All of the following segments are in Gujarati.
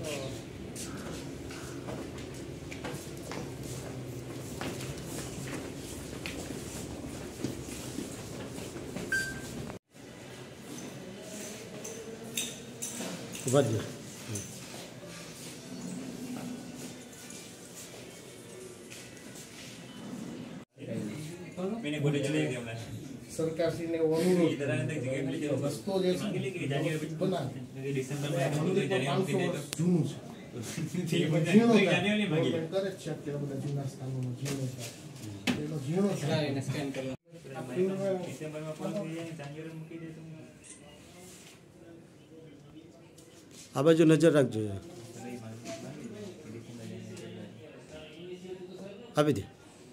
સરકારશ્રીને અનુરોધ રસ્તો જે છે જૂનું છે કરે જ છે અત્યારે બધા જૂના સ્થાનોનો ઝીણો છે એનો ઝીણો છે આ બાજુ નજર રાખજો આપી દે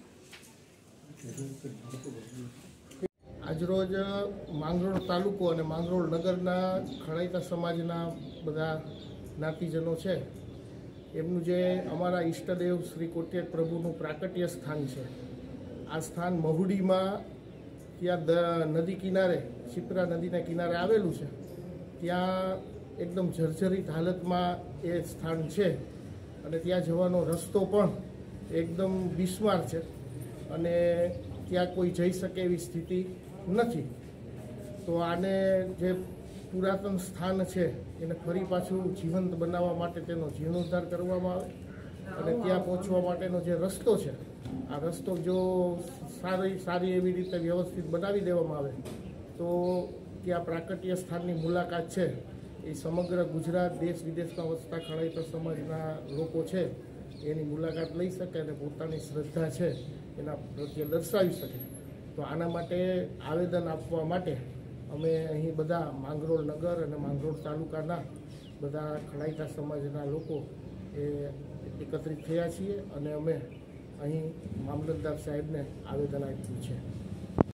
આજરોજ માંગરોળ તાલુકો અને માંગરોળ નગરના ખણાઈતા સમાજના બધા જ્ઞાતિજનો છે એમનું જે અમારા ઈષ્ટદેવ શ્રી કોટિયાદ પ્રભુનું પ્રાકટ્ય સ્થાન છે આ સ્થાન મહુડીમાં ત્યાં નદી કિનારે શિપ્રા નદીના કિનારે આવેલું છે ત્યાં એકદમ જર્જરિત હાલતમાં એ સ્થાન છે અને ત્યાં જવાનો રસ્તો પણ એકદમ બિસ્માર છે અને ત્યાં કોઈ જઈ શકે એવી સ્થિતિ નથી. તો આને જે પુરાતન સ્થાન છે એને ફરી પાછું જીવંત બનાવવા માટે તેનો જીર્ણોદ્ધાર કરવામાં આવે અને ત્યાં પહોંચવા માટેનો જે રસ્તો છે આ રસ્તો જો સારી એવી રીતે વ્યવસ્થિત બનાવી દેવામાં આવે તો ત્યાં પ્રાકટ્ય સ્થાનની મુલાકાત છે એ સમગ્ર ગુજરાત દેશ વિદેશમાં વસતા ખણાઈતા સમાજના લોકો છે એની મુલાકાત લઈ શકે અને પોતાની શ્રદ્ધા છે એના પ્રત્યે દર્શાવી શકે. તો આના માટે આવેદન આપવા માટે અમે અહીં બધા માંગરોળ નગર અને માંગરોળ તાલુકાના બધા ખણાઈતા સમાજના લોકો એ એકત્રિત થયા છીએ અને અમે અહીં મામલતદાર સાહેબને આવેદન આપ્યું છે.